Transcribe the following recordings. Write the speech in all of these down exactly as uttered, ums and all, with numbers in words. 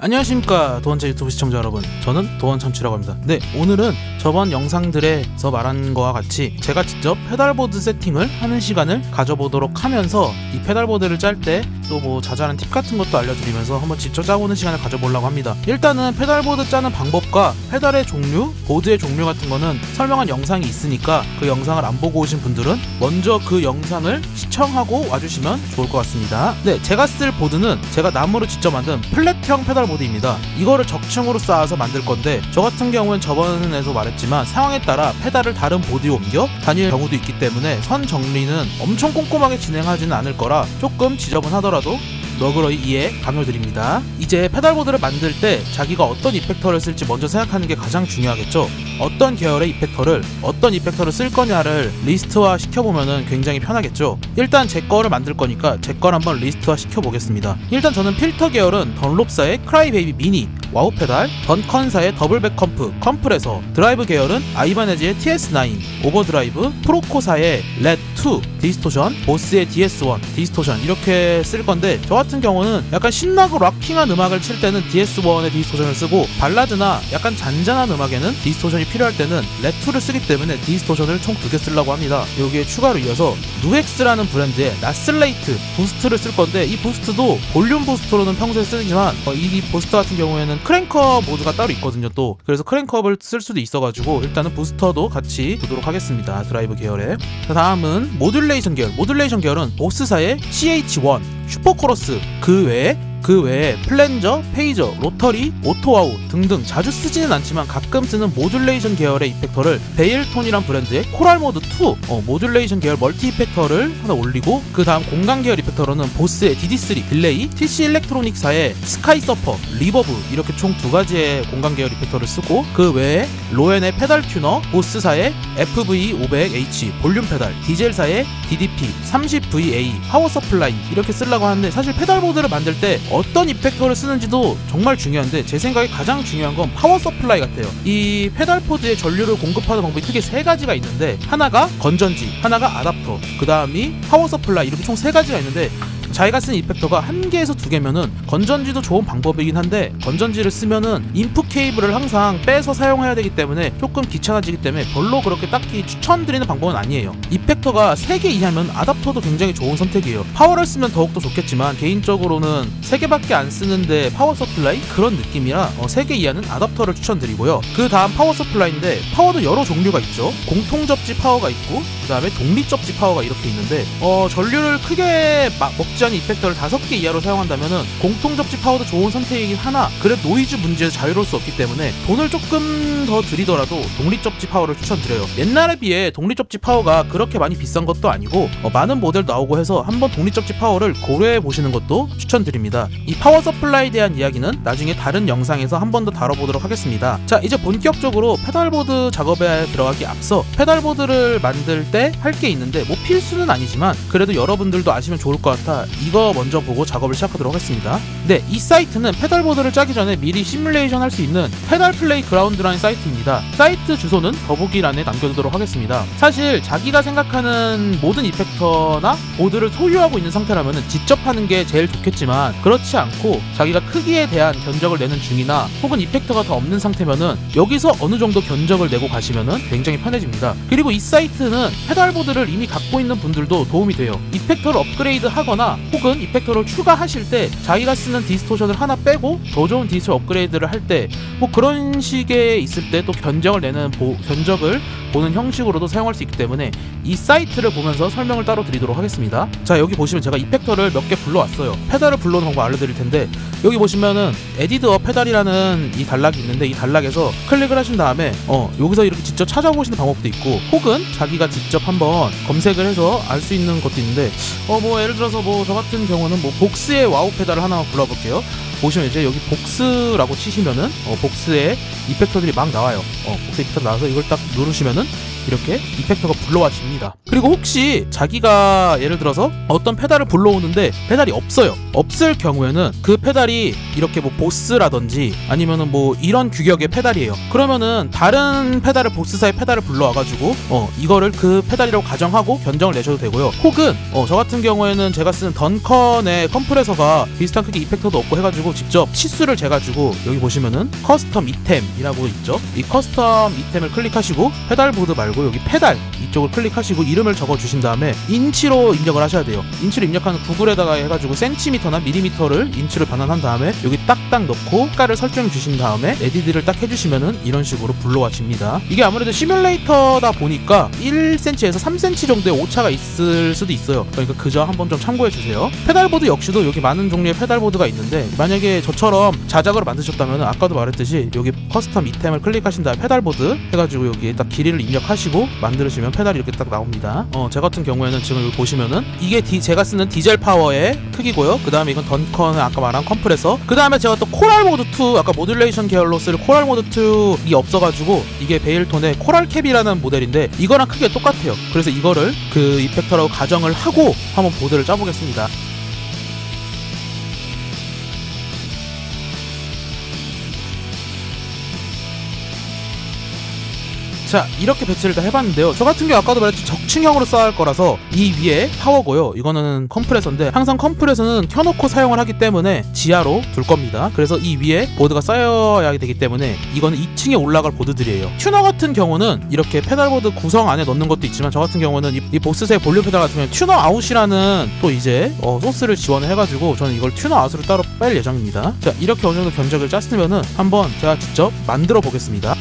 안녕하십니까 도원체 유튜브 시청자 여러분, 저는 도원참치라고 합니다. 네, 오늘은 저번 영상들에서 말한 거와 같이 제가 직접 페달보드 세팅을 하는 시간을 가져보도록 하면서 이 페달보드를 짤 때 또 뭐 자잘한 팁 같은 것도 알려드리면서 한번 직접 짜보는 시간을 가져보려고 합니다. 일단은 페달보드 짜는 방법과 페달의 종류, 보드의 종류 같은 거는 설명한 영상이 있으니까 그 영상을 안 보고 오신 분들은 먼저 그 영상을 시청하고 와주시면 좋을 것 같습니다. 네, 제가 쓸 보드는 제가 나무로 직접 만든 플랫형 페달보드입니다. 이거를 적층으로 쌓아서 만들 건데 저 같은 경우는 저번에도 말했지만 상황에 따라 페달을 다른 보드에 옮겨 다닐 경우도 있기 때문에 선 정리는 엄청 꼼꼼하게 진행하지는 않을 거라 조금 지저분하더라도 너그러이 이해 강요드립니다. 이제 페달보드를 만들 때 자기가 어떤 이펙터를 쓸지 먼저 생각하는 게 가장 중요하겠죠. 어떤 계열의 이펙터를 어떤 이펙터를 쓸 거냐를 리스트화 시켜보면 굉장히 편하겠죠. 일단 제 거를 만들 거니까 제 걸 한번 리스트화 시켜보겠습니다. 일단 저는 필터 계열은 던롭사의 크라이베이비 미니, 와우 페달, 던컨사의 더블백 컴프, 컴프레서, 드라이브 계열은 아이바네즈의 티에스 나인, 오버드라이브, 프로코사의 렛 투, 디스토션, 보스의 디에스 원, 디스토션 이렇게 쓸 건데 저 같은 경우는 약간 신나고 락킹한 음악을 칠 때는 디에스 원의 디스토션을 쓰고 발라드나 약간 잔잔한 음악에는 디스토션이 필요할 때는 렛 투를 쓰기 때문에 디스토션을 총 두 개 쓰려고 합니다. 여기에 추가로 이어서 누엑스라는 브랜드의 나슬레이트 부스트를 쓸 건데 이 부스트도 볼륨 부스트로는 평소에 쓰지만 어, 이 부스터 같은 경우에는 크랭크업 모드가 따로 있거든요. 또 그래서 크랭크업을 쓸 수도 있어가지고 일단은 부스터도 같이 두도록 하겠습니다. 드라이브 계열에. 자, 다음은 모듈레이션 계열. 모듈레이션 계열은 보스사의 씨에이치 원, 슈퍼코러스 그 외에 그 외에 플랜저, 페이저, 로터리, 오토와우 등등 자주 쓰지는 않지만 가끔 쓰는 모듈레이션 계열의 이펙터를 베일톤이란 브랜드의 코랄모드 투 어, 모듈레이션 계열 멀티 이펙터를 하나 올리고 그 다음 공간 계열 이펙터로는 보스의 디디 쓰리, 딜레이, 티씨 일렉트로닉사의 스카이 서퍼, 리버브 이렇게 총 두 가지의 공간 계열 이펙터를 쓰고 그 외에 로엔의 페달 튜너, 보스사의 에프브이 오백 에이치 볼륨 페달, 디젤사의 디디피 삼십 브이에이 파워 서플라이 이렇게 쓰려고 하는데 사실 페달보드를 만들 때 어떤 이펙터를 쓰는지도 정말 중요한데 제 생각에 가장 중요한 건 파워 서플라이 같아요. 이 페달보드에 전류를 공급하는 방법이 크게 세 가지가 있는데 하나가 건전지, 하나가 아답터, 그 다음이 파워 서플라이 이렇게 총 세 가지가 있는데 자기가 쓴 이펙터가 한 개에서 두 개면은 건전지도 좋은 방법이긴 한데 건전지를 쓰면은 인풋 케이블을 항상 빼서 사용해야 되기 때문에 조금 귀찮아지기 때문에 별로 그렇게 딱히 추천드리는 방법은 아니에요. 이펙터가 세 개 이하면 아답터도 굉장히 좋은 선택이에요. 파워를 쓰면 더욱더 좋겠지만 개인적으로는 세 개밖에 안 쓰는데 파워 서플라이 그런 느낌이라 어, 세 개 이하는 아답터를 추천드리고요. 그 다음 파워 서플라이인데 파워도 여러 종류가 있죠. 공통 접지 파워가 있고 그 다음에 독립 접지 파워가 이렇게 있는데 어, 전류를 크게 막 먹지 않은 이펙터를 다섯 개 이하로 사용한다면은 공통 접지 파워도 좋은 선택이긴 하나 그래도 노이즈 문제에서 자유로울 수 없기 때문에 돈을 조금 더 들이더라도 독립 접지 파워를 추천드려요. 옛날에 비해 독립 접지 파워가 그렇게 많이 비싼 것도 아니고 어, 많은 모델 나오고 해서 한번 독립 접지 파워를 고려해 보시는 것도 추천드립니다. 이 파워 서플라이에 대한 이야기는 나중에 다른 영상에서 한 번 더 다뤄보도록 하겠습니다. 자, 이제 본격적으로 페달보드 작업에 들어가기 앞서 페달보드를 만들 때 할 게 있는데 뭐 필수는 아니지만 그래도 여러분들도 아시면 좋을 것 같아 이거 먼저 보고 작업을 시작하도록 하겠습니다. 네, 이 사이트는 페달보드를 짜기 전에 미리 시뮬레이션 할 수 있는 페달 플레이 그라운드라는 사이트입니다. 사이트 주소는 더보기란에 남겨두도록 하겠습니다. 사실 자기가 생각하는 모든 이펙터나 보드를 소유하고 있는 상태라면 직접 하는 게 제일 좋겠지만 그렇지 않고 자기가 크기에 대한 견적을 내는 중이나 혹은 이펙터가 더 없는 상태면은 여기서 어느 정도 견적을 내고 가시면은 굉장히 편해집니다. 그리고 이 사이트는 페달보드를 이미 갖고 있는 분들도 도움이 돼요. 이펙터를 업그레이드 하거나 혹은 이펙터를 추가하실 때 자기가 쓰는 디스토션을 하나 빼고 더 좋은 디스토션 업그레이드를 할 때 뭐 그런 식에 있을 때 또 견적을 내는 보, 견적을 보는 형식으로도 사용할 수 있기 때문에 이 사이트를 보면서 설명을 따로 드리도록 하겠습니다. 자, 여기 보시면 제가 이펙터를 몇 개 불러왔어요. 페달을 불러오는 방법 알려드릴 텐데 여기 보시면은 에디드 어 페달이라는 이 단락이 있는데 이 단락에서 클릭을 하신 다음에 어 여기서 이렇게 직접 찾아보시는 방법도 있고 혹은 자기가 직접 한번 검색을 해서 알 수 있는 것도 있는데 어 뭐 예를 들어서 뭐 저 같은 경우는 뭐 복스의 와우 페달을 하나 불러볼게요. 보시면 이제 여기 복스라고 치시면은 어 복스의 이펙터들이 막 나와요. 어 복스 이펙터 나와서 이걸 딱 누르시면은 이렇게 이펙터가 불러와집니다. 그리고 혹시 자기가 예를 들어서 어떤 페달을 불러오는데 페달이 없어요. 없을 경우에는 그 페달이 이렇게 뭐 보스라든지 아니면은 뭐 이런 규격의 페달이에요. 그러면은 다른 페달을 보스사의 페달을 불러와가지고 어 이거를 그 페달이라고 가정하고 견적을 내셔도 되고요. 혹은 어 저 같은 경우에는 제가 쓰는 던컨의 컴프레서가 비슷한 크기 이펙터도 없고 해가지고 직접 치수를 재가지고 여기 보시면은 커스텀 이템이라고 있죠. 이 커스텀 이템을 클릭하시고 페달보드 말고 여기 페달 이쪽을 클릭하시고 이름을 적어주신 다음에 인치로 입력을 하셔야 돼요. 인치로 입력하는 구글에다가 해가지고 센티미터나 밀리미터를 인치로 변환한 다음에 여기 딱딱 넣고 색깔을 설정해 주신 다음에 에디트를 딱 해주시면은 이런 식으로 불러와집니다. 이게 아무래도 시뮬레이터다 보니까 일 센티미터에서 삼 센티미터 정도의 오차가 있을 수도 있어요. 그러니까 그저 한번 좀 참고해 주세요. 페달보드 역시도 여기 많은 종류의 페달보드가 있는데 만약에 저처럼 자작으로 만드셨다면 아까도 말했듯이 여기 커스텀 이템을 클릭하신 다음에 페달보드 해가지고 여기에 딱 길이를 입력하시고 만드시면 페달이 이렇게 딱 나옵니다. 어, 제 같은 경우에는 지금 여기 보시면은 이게 디, 제가 쓰는 디젤 파워의 크기고요. 그 다음에 이건 던컨의 아까 말한 컴프레서. 그 다음에 제가 또 코랄 모드 투 아까 모듈레이션 계열로 쓸 코랄 모드 투이 없어가지고 이게 베일톤의 코랄 캡이라는 모델인데 이거랑 크기가 똑같아요. 그래서 이거를 그 이펙터라고 가정을 하고 한번 보드를 짜보겠습니다. 자, 이렇게 배치를 다 해봤는데요. 저 같은 경우 아까도 말했죠. 적층형으로 쌓을 거라서 이 위에 파워고요. 이거는 컴프레서인데 항상 컴프레서는 켜놓고 사용을 하기 때문에 지하로 둘 겁니다. 그래서 이 위에 보드가 쌓여야 되기 때문에 이거는 이 층에 올라갈 보드들이에요. 튜너 같은 경우는 이렇게 페달보드 구성 안에 넣는 것도 있지만 저 같은 경우는 이, 이 보스의 볼륨 페달 같은 경우는 튜너 아웃이라는 또 이제 어, 소스를 지원을 해가지고 저는 이걸 튜너 아웃으로 따로 뺄 예정입니다. 자, 이렇게 어느 정도 견적을 짰으면은 한번 제가 직접 만들어 보겠습니다.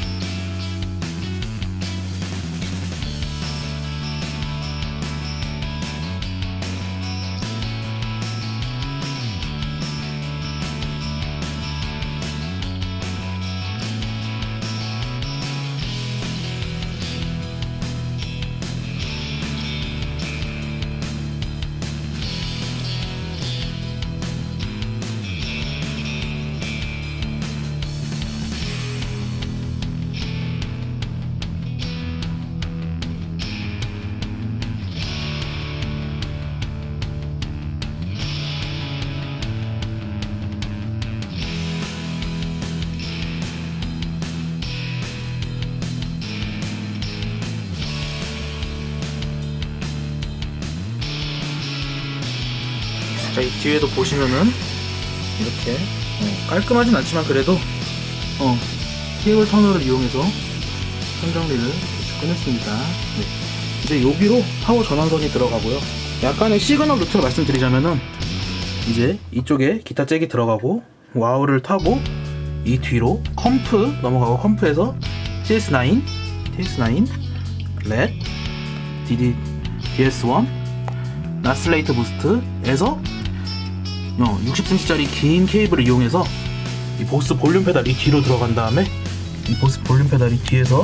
자, 이 뒤에도 보시면은 이렇게 어, 깔끔하진 않지만 그래도 어, 케이블 터널을 이용해서 선정리를 대충 끝냈습니다. 네. 이제 여기로 파워 전환선이 들어가고요. 약간의 시그널 루트를 말씀드리자면은 이제 이쪽에 기타 잭이 들어가고 와우를 타고 이 뒤로 컴프 넘어가고 컴프에서 티에스 나인, 티에스 나인, 렛, 디디, 디에스 원, 나스레이트 부스트에서 어, 육십 센티미터짜리 긴 케이블을 이용해서 이 보스 볼륨 페달이 뒤로 들어간 다음에 이 보스 볼륨 페달이 뒤에서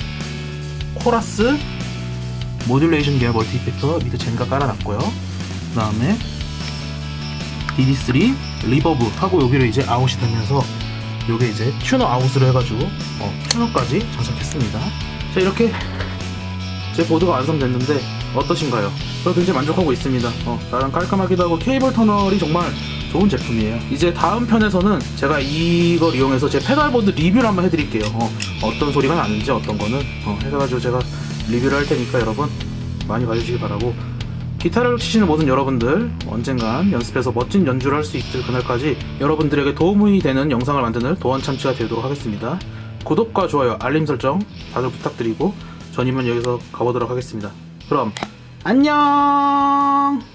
코러스 모듈레이션 계열 멀티 이펙터 밑에 젠가 깔아놨고요. 그 다음에 디디 쓰리 리버브 하고 여기를 이제 아웃이 되면서 요게 이제 튜너 아웃으로 해가지고 어, 튜너까지 장착했습니다. 자, 이렇게 제 보드가 완성됐는데 어떠신가요? 저 굉장히 만족하고 있습니다. 어, 나름 깔끔하기도 하고 케이블 터널이 정말 좋은 제품이에요. 이제 다음 편에서는 제가 이걸 이용해서 제 페달보드 리뷰를 한번 해드릴게요. 어, 어떤 소리가 나는지 어떤 거는 어, 해가지고 제가 리뷰를 할 테니까 여러분 많이 봐주시기 바라고, 기타를 치시는 모든 여러분들 언젠간 연습해서 멋진 연주를 할 수 있을 그날까지 여러분들에게 도움이 되는 영상을 만드는 도원참치가 되도록 하겠습니다. 구독과 좋아요, 알림 설정 다들 부탁드리고 전 이만 여기서 가보도록 하겠습니다. 그럼 안녕.